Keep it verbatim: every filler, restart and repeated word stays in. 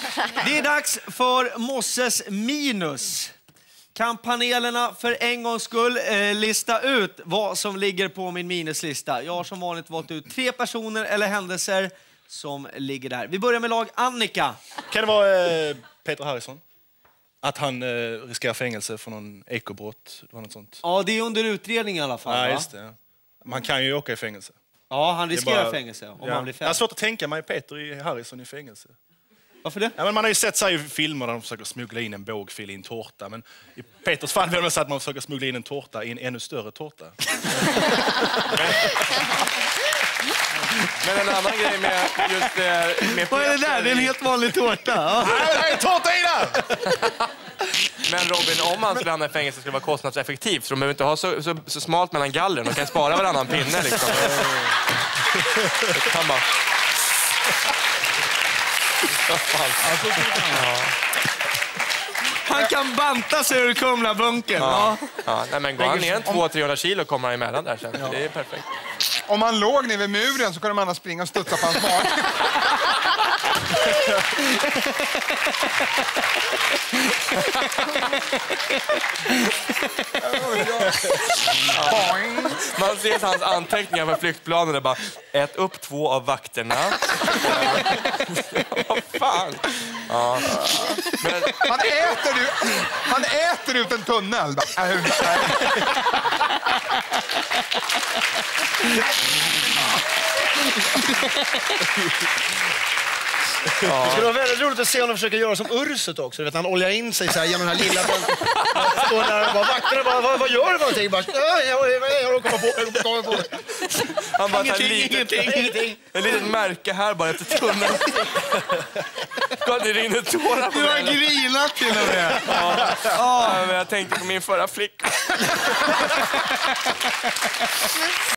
Det är dags för Mosses minus. Kan panelerna för en gångs skull eh, lista ut vad som ligger på min minuslista? Jag har som vanligt valt ut tre personer eller händelser som ligger där. Vi börjar med lag Annika. Kan det vara eh, Peter Harrison? Att han eh, riskerar fängelse för någon ekobrott? Det var något sånt. Ja, det är under utredning i alla fall. Ja, va? just det. Man kan ju åka i fängelse. Ja, han riskerar bara... fängelse om ja. han blir Jag fälld. har svårt att tänka mig Peter i Harrison i fängelse. Varför det? Ja, men man har ju sett sig i filmer där de försöker smuggla in en bågfil i en tårta. Men i Peters fall vill man säga att man försöker smuggla in en tårta i en ännu större tårta. Men en annan grej med just med, med vad är det där? Det är en helt vanlig tårta. Ja. Nej, det är en tårta i där! Men Robin, om han skulle hamna i fängelse skulle det vara kostnadseffektivt. Så de behöver inte ha så, så, så smalt mellan gallren. De kan spara varannan pinne liksom. Han bara... Ja. Han kan banta sig ur Kumla-bunken. Ja. Ja. Ja, nej, men går han ner en två till trehundra kilo kommer han emellan där sen. Ja. Det är perfekt. Om han låg ner vid muren så kunde man springa och studsa på hans mag. Man ser hans anteckningar för flyktplanen och bara ät upp två av vakterna. Vad fan? Ja. Men... Han äter ut, han äter ut en tunnel. Ja. Det skulle vara väldigt roligt att se om de försöker göra som Urset också. Du vet, han oljar in sig så här genom den här lilla... Står där och bara, vakterna bara, vad, vad gör du för någonting? Bara, jag, jag, jag, jag kommer på, jag kommer på. Han bara Ingenting, tar litet, ingenting, ingenting. En liten märke här bara efter tunneln. Kolla, det rinner tårar på Du har mig. grinat till och med. Ja. Ja, men jag tänkte på min förra flicka.